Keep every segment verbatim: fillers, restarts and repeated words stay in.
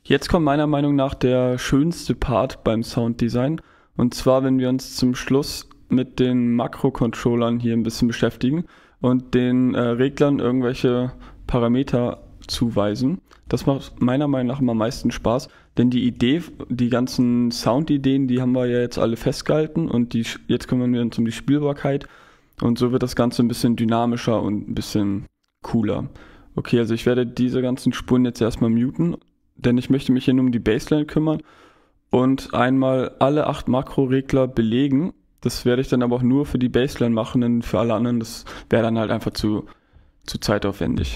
Jetzt kommt meiner Meinung nach der schönste Part beim Sounddesign. Und zwar, wenn wir uns zum Schluss mit den Makrocontrollern hier ein bisschen beschäftigen und den äh, Reglern irgendwelche Parameter zuweisen. Das macht meiner Meinung nach immer am meisten Spaß, denn die Idee, die ganzen Soundideen, die haben wir ja jetzt alle festgehalten und die, jetzt kümmern wir uns um die Spielbarkeit und so wird das Ganze ein bisschen dynamischer und ein bisschen cooler. Okay, also ich werde diese ganzen Spuren jetzt erstmal muten, denn ich möchte mich hier nur um die Bassline kümmern und einmal alle acht Makroregler belegen. Das werde ich dann aber auch nur für die Bassline machen, denn für alle anderen, das wäre dann halt einfach zu, zu zeitaufwendig.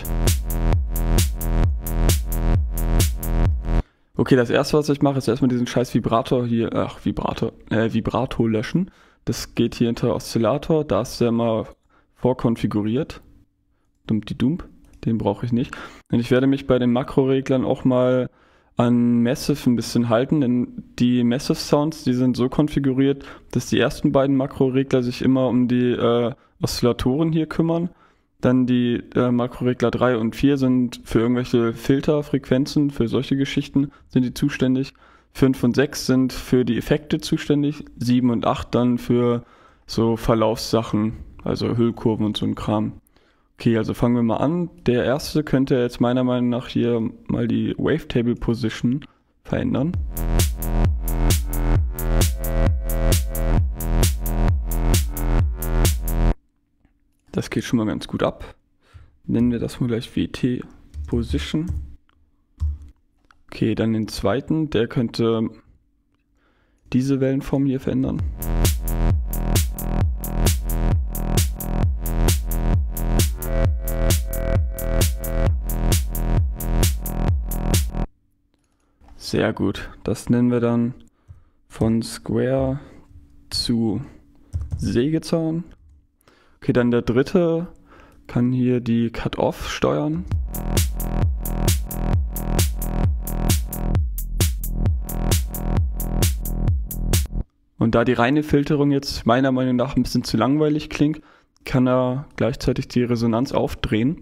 Okay, das erste, was ich mache, ist erstmal diesen scheiß Vibrator hier, ach, Vibrator, äh, Vibrato löschen. Das geht hier hinter Oszillator, da ist der immer vorkonfiguriert. Dumpdi-dump, den brauche ich nicht. Und ich werde mich bei den Makroreglern auch mal an Massive ein bisschen halten, denn die Massive Sounds, die sind so konfiguriert, dass die ersten beiden Makroregler sich immer um die äh, Oszillatoren hier kümmern. Dann die äh, Makroregler drei und vier sind für irgendwelche Filterfrequenzen, für solche Geschichten sind die zuständig. fünf und sechs sind für die Effekte zuständig. sieben und acht dann für so Verlaufssachen, also Hüllkurven und so ein Kram. Okay, also fangen wir mal an. Der erste könnte jetzt meiner Meinung nach hier mal die Wavetable Position verändern. Das geht schon mal ganz gut ab. Nennen wir das mal gleich W T Position. Okay, dann den zweiten, der könnte diese Wellenform hier verändern. Sehr gut. Das nennen wir dann von Square zu Sägezahn. Okay, dann der dritte kann hier die Cut-Off steuern. Und da die reine Filterung jetzt meiner Meinung nach ein bisschen zu langweilig klingt, kann er gleichzeitig die Resonanz aufdrehen.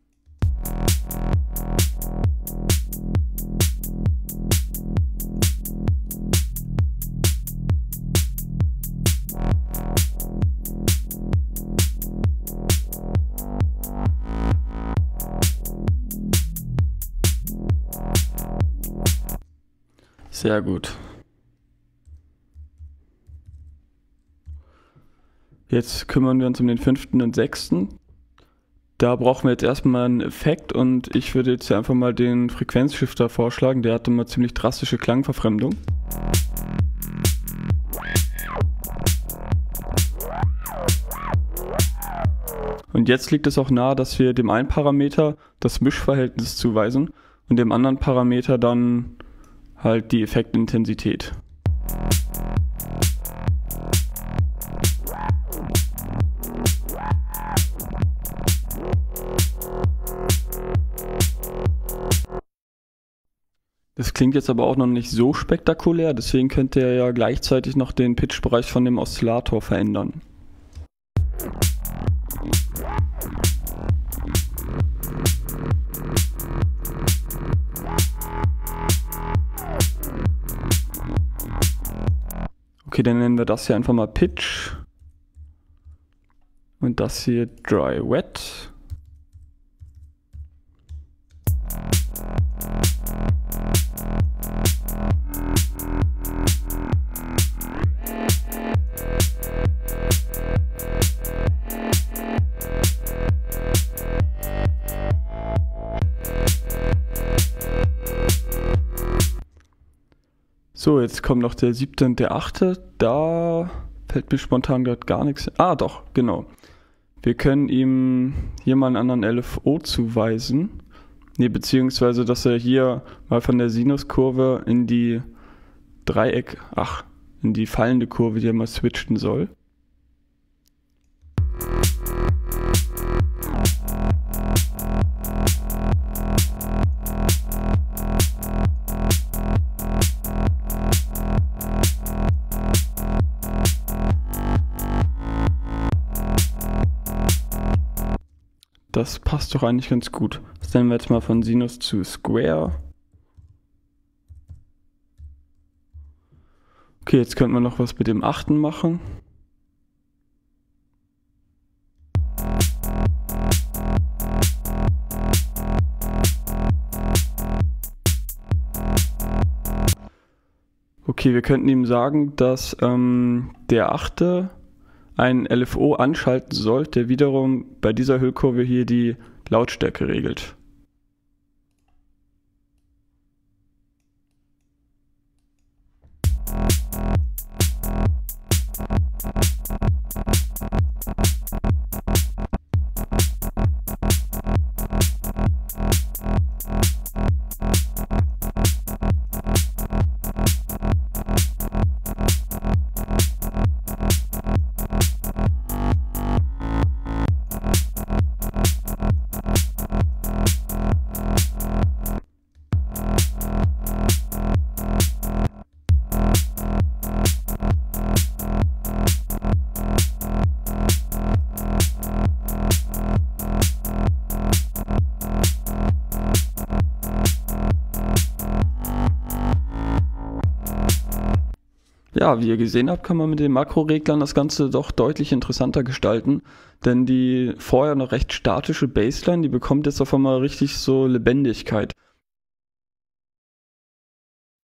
Sehr gut. Jetzt kümmern wir uns um den fünften und sechsten. Da brauchen wir jetzt erstmal einen Effekt und ich würde jetzt hier einfach mal den Frequenzshifter vorschlagen. Der hat immer ziemlich drastische Klangverfremdung. Und jetzt liegt es auch nahe, dass wir dem einen Parameter das Mischverhältnis zuweisen und dem anderen Parameter dann halt die Effektintensität. Das klingt jetzt aber auch noch nicht so spektakulär, deswegen könnte er ja gleichzeitig noch den Pitchbereich von dem Oszillator verändern. Okay, dann nennen wir das hier einfach mal Pitch und das hier Dry Wet. So, jetzt kommt noch der siebte und der achte. Da fällt mir spontan gerade gar nichts. Ah, doch, genau. Wir können ihm hier mal einen anderen L F O zuweisen. Ne, beziehungsweise, dass er hier mal von der Sinuskurve in die Dreieck, ach, in die fallende Kurve hier mal switchen soll. Das passt doch eigentlich ganz gut. Das nennen wir jetzt mal von Sinus zu Square. Okay, jetzt könnten wir noch was mit dem achten machen. Okay, wir könnten ihm sagen, dass ähm, der achte einen L F O anschalten soll, der wiederum bei dieser Hüllkurve hier die Lautstärke regelt. Ja, wie ihr gesehen habt, kann man mit den Makroreglern das Ganze doch deutlich interessanter gestalten, denn die vorher noch recht statische Baseline, die bekommt jetzt auf einmal richtig so Lebendigkeit.